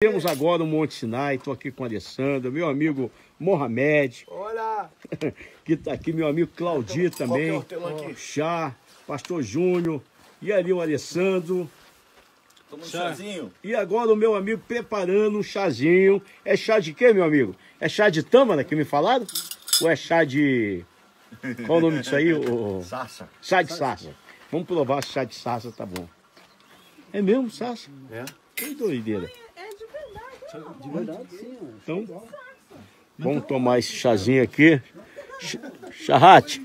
Temos agora o Monte Sinai, estou aqui com o Alessandro, meu amigo Mohamed. Olá! Que está aqui, meu amigo Claudio também. Chá, Pastor Júnior. E ali o Alessandro. Toma um chazinho. E agora o meu amigo preparando um chazinho. É chá de quê, meu amigo? É chá de tâmara que me falaram? Ou é chá de... Qual o nome disso aí? Sarça. Chá de sarça. Vamos provar se chá de sarça tá bom. É mesmo, sarça? É. Que doideira. É de verdade, não. De verdade, sim. Então, vamos tomar esse chazinho aqui. Charrate.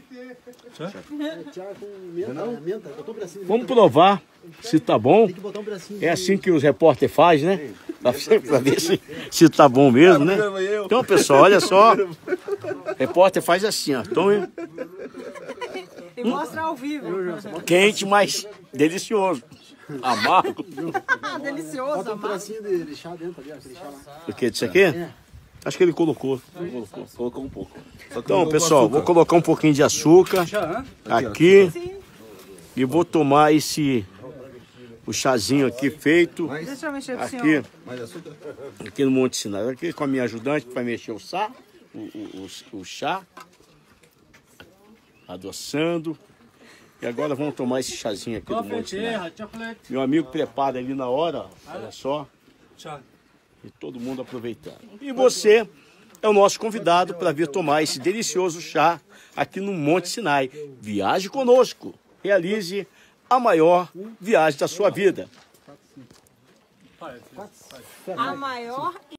Vamos provar se tá bom. É assim que os repórteres fazem, né? Pra ver se tá bom mesmo, né? Então, pessoal, olha só. O repórter faz assim, ó. Tome. E mostra ao vivo. Quente, mas delicioso. Amargo. Delicioso, Bota um amargo. pedacinho de chá dentro ali, aquele chá lá. O que disso aqui? Acho que ele colocou. Colocou um pouco. Então, pessoal, vou colocar um pouquinho de açúcar aqui e vou tomar o chazinho aqui feito Deixa eu mexer pro aqui, senhor. aqui no Monte Sinai. Aqui com a minha ajudante para mexer o chá, adoçando. E agora vamos tomar esse chazinho aqui do Monte Sinai. Meu amigo prepara ali na hora, olha só. E todo mundo aproveitando. E você é o nosso convidado para vir tomar esse delicioso chá aqui no Monte Sinai. Viaje conosco. Realize a maior viagem da sua vida. A maior